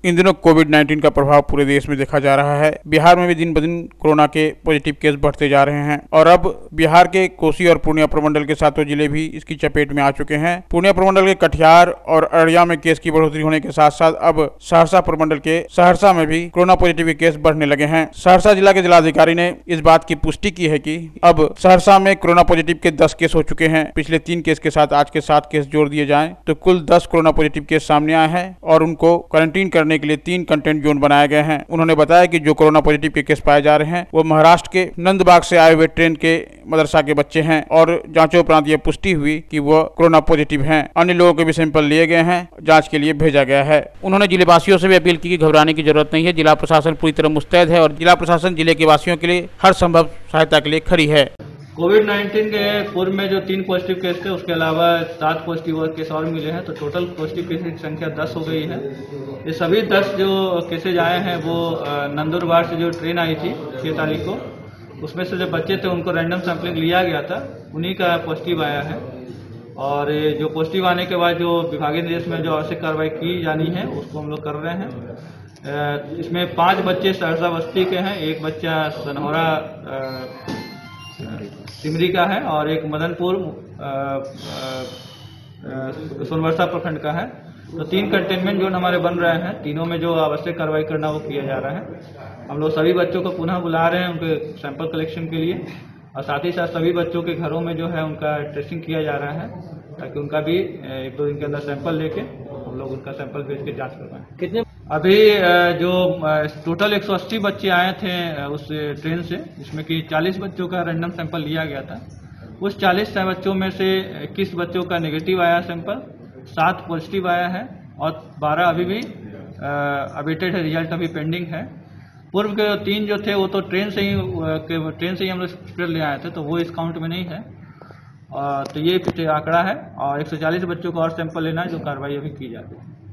इन दिनों कोविड-19 का प्रभाव पूरे देश में देखा जा रहा है। बिहार में भी दिन ब दिन कोरोना के पॉजिटिव केस बढ़ते जा रहे हैं और अब बिहार के कोसी और पूर्णिया प्रमंडल के सातों जिले भी इसकी चपेट में आ चुके हैं। पूर्णिया प्रमंडल के कटिहार और अररिया में केस की बढ़ोतरी होने के साथ साथ अब सहरसा प्रमंडल के सहरसा में भी कोरोना पॉजिटिव के केस बढ़ने लगे हैं। सहरसा जिला के जिलाधिकारी ने इस बात की पुष्टि की है कि अब सहरसा में कोरोना पॉजिटिव के 10 केस हो चुके हैं। पिछले 3 केस के साथ आज के 7 केस जोड़ दिए जाएं तो कुल 10 कोरोना पॉजिटिव केस सामने आए हैं और उनको क्वारंटीन करने के लिए 3 कंटेंट जोन बनाए गए हैं। उन्होंने बताया कि जो कोरोना पॉजिटिव के केस पाए जा रहे हैं वो महाराष्ट्र के नंदबाग से आए हुए ट्रेन के मदरसा के बच्चे हैं और जांचों उपरांत ये पुष्टि हुई कि वो कोरोना पॉजिटिव हैं। अन्य लोगों के भी सैंपल लिए गए हैं, जांच के लिए भेजा गया है। उन्होंने जिले वासियों से भी अपील की कि घबराने की जरूरत नहीं है। जिला प्रशासन पूरी तरह मुस्तैद है और जिला प्रशासन जिले के वासियों के लिए हर संभव सहायता के लिए खड़ी है। कोविड-19 के पूर्व में जो 3 पॉजिटिव केस थे उसके अलावा 7 पॉजिटिव केस और मिले हैं, तो टोटल पॉजिटिव केस की संख्या 10 हो गई है। ये सभी 10 जो केसेज आए हैं वो नंदुरबार से जो ट्रेन आई थी 6 तारीख को, उसमें से जो बच्चे थे उनको रैंडम सैंपलिंग लिया गया था, उन्हीं का पॉजिटिव आया है। और जो पॉजिटिव आने के बाद जो विभागीय निर्देश में जो आवश्यक कार्रवाई की जानी है उसको हम लोग कर रहे हैं। इसमें 5 बच्चे सहरसा बस्ती के हैं, एक बच्चा सनहौरा सिमरी का है और एक मदनपुर सोनवर्षा प्रखंड का है। तो 3 कंटेनमेंट जोन हमारे बन रहे हैं, तीनों में जो आवश्यक कार्रवाई करना वो किया जा रहा है। हम लोग सभी बच्चों को पुनः बुला रहे हैं उनके सैंपल कलेक्शन के लिए और साथ ही साथ सभी बच्चों के घरों में जो है उनका टेस्टिंग किया जा रहा है ताकि उनका भी 1-2 दिन के अंदर सैंपल लेके हम लोग उनका सैंपल भेज के जाँच करवाएं। कितने अभी जो टोटल 180 बच्चे आए थे उस ट्रेन से, जिसमें कि 40 बच्चों का रैंडम सैंपल लिया गया था। उस 40 बच्चों में से 21 बच्चों का नेगेटिव आया सैंपल, 7 पॉजिटिव आया है और 12 अभी भी अवेटेड है, रिजल्ट अभी पेंडिंग है। पूर्व के 3 जो थे वो तो ट्रेन से ही हम लोग हॉस्पिटल ले आए थे, तो वो इस काउंट में नहीं है। तो ये आंकड़ा है और 140 बच्चों को और सैंपल लेना है जो कार्रवाई अभी की जाती है।